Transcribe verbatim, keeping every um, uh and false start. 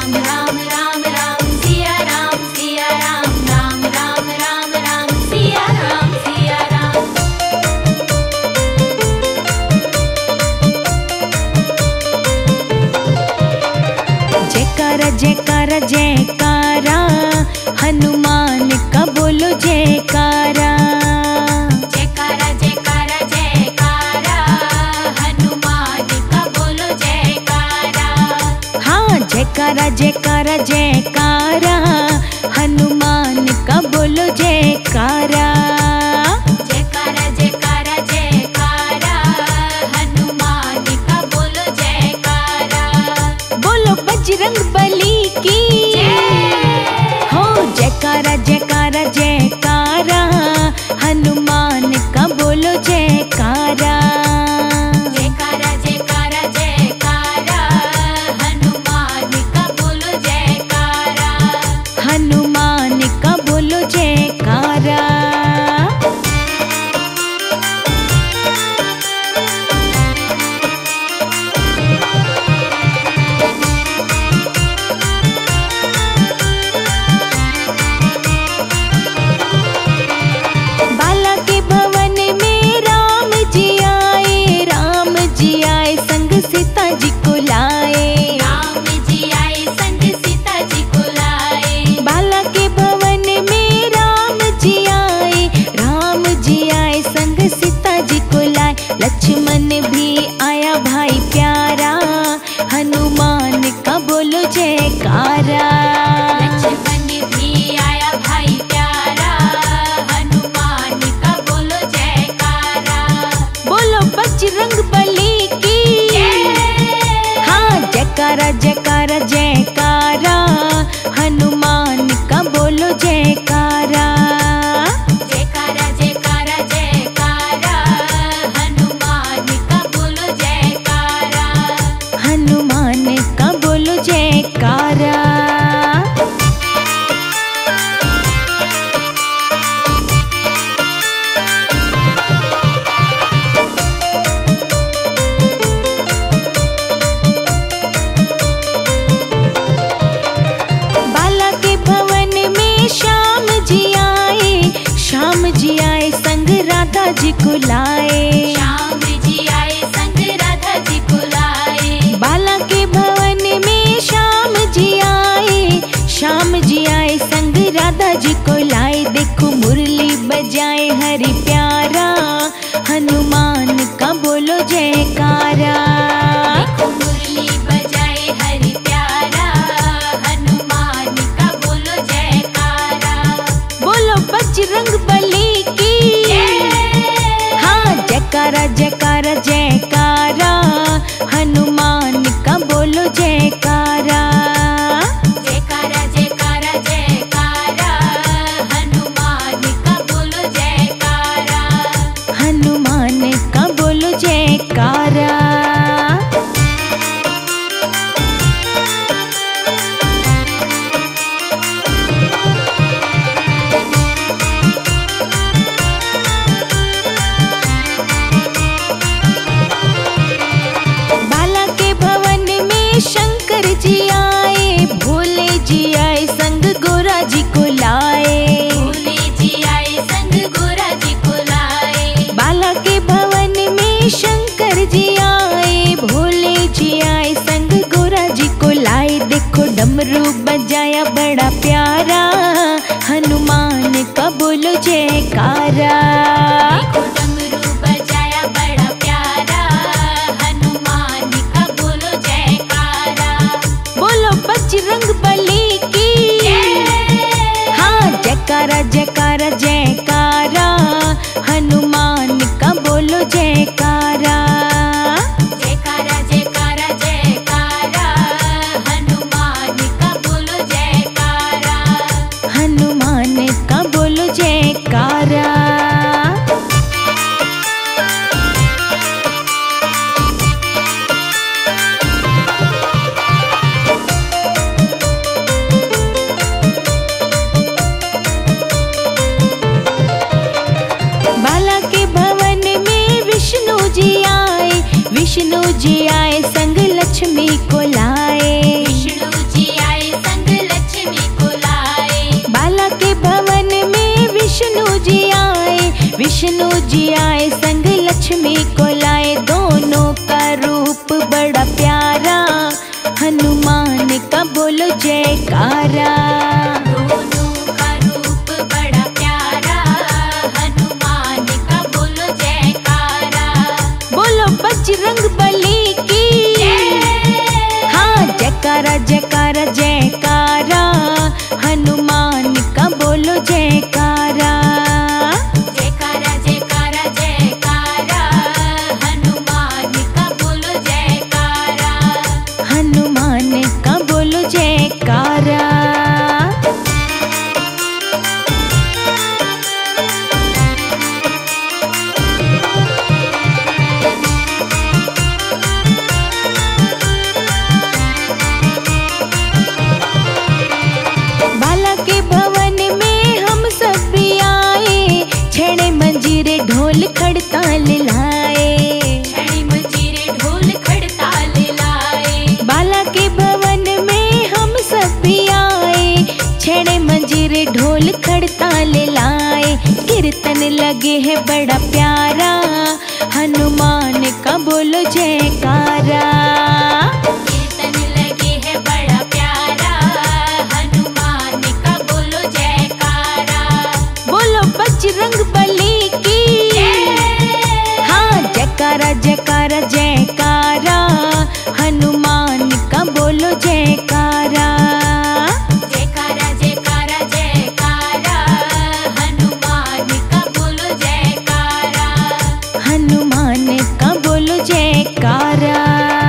राम राम राम राम सिया राम सिया राम राम राम राम राम सिया राम सिया राम। जयकारा जयकारा जयकारा हनुमान का बोलो जयकारा। जयकारा जयकारा जयकारा हनुमान का बोलो जयकारा। हाँ जयकारा जयकारा जयकारा हनुमान का बोलो जयकारा। जयकारा जयकारा जयकारा हनुमान का बोलो जयकारा। बोलो बजरंग बली की हो। जयकारा जयकारा जयकारा हनुमान का बोलो जयकारा। जयकारा जयकारा जयकारा हनुमान का बोलो जयकारा। हनुमान का बोलो जयकारा। बाला के भवन में राम जी आए, राम जी आए संग सीता जी को लाए। राम जी आए संग सीता जी को लाए। बाला के भवन में राम जी आए, राम जी आए संग सीता जी को लाए। लक्ष्मण भी आया भाई प्यारा हनुमान का बोलो जयकारा। लक्ष्मण भी आया भाई प्यारा हनुमान का बोलो जयकारा। बोलो बजरंग बली की हाँ। जयकारा जयकारा जयकारा हनुमान का बोलो जयकारा। जयकारा जयकारा जयकारा हनुमान का बोलो जयकारा। हनुमान का बोलो जयकारा। बाला के भवन में श्याम जी आए, श्याम जी आए संग राधा जी को लाए। श्याम जी आए संग राधा जी को लाए। बाला के भवन में श्याम जी आए, श्याम जी आए संग राधा जी को लाए। देखो मुरली बजाए हरि प्यारा हनुमान का बोलो जयकारा। देखो मुरली बजाए हरि प्यारा हनुमान का बोलो जयकारा। बोलो बजरंग बली की हाँ। जयकारा जयकारा जयकारा हनुमान का बोलो जयकारा। जयकारा जयकारा जयकारा हनुमान का बोलो जयकारा। हनुमान का बोलो जयकारा। बाला के भवन में शंकर जी आए, भोले जी आए संग गोरा जी को लाए। भोले जी आए संग गोरा जी को लाए। बाला के भवन में शंकर जी आए, भोले जी आए संग गोरा जी को लाए। देखो डमरू बजाया बड़ा प्यारा हनुमान का बोलो जयकारा। देखो डमरू बजाया बड़ा प्यारा हनुमान का बोलो जयकारा। बोलो बजरंग बली की हाँ। जयकारा जयकारा जयकारा हनुमान का बोलो जयकारा। जयकारा जयकारा जयकारा हनुमान का बोलो जयकारा। हनुमान का बोलो जयकारा। बाला के भवन में विष्णु जी आए, विष्णु जी आए संग लक्ष्मी को लाए। विष्णु जी आए बड़ा प्यारा, हनुमान का बोलो जयकारा। दोनों का रूप बड़ा प्यारा, हनुमान का बोलो जयकारा। बोलो बजरंग बली की, हाँ जयकारा जयकारा जयकारा, हनुमान का बोलो जयकारा। जयकारा जयकारा जयकारा, हनुमान का बोलो जयकारा। हनुमान का बोलो जयकारा। बाला के भवन में हम सब आए, छेड़े मंजीरे ढोल खड़ताल लाए। छड़ी मंजीरे ढोल खड़ताल लाए। बाला के भवन में हम सब आए, छेड़े मंजीरे ढोल खड़ताल लाए। कीर्तन लगे है बड़ा प्यारा, हनुमान का बोलो जयकारा। कीर्तन लगे है बड़ा प्यारा, हनुमान का बोलो जयकारा। बोलो बजरंग बली की, हाँ जयकारा जयकारा जयकारा, हनुमान का बोलो जयकारा। जयकारा जयकारा जयकारा, हनुमान का बोलो जयकारा। हनुमान का बोलो जयकारा।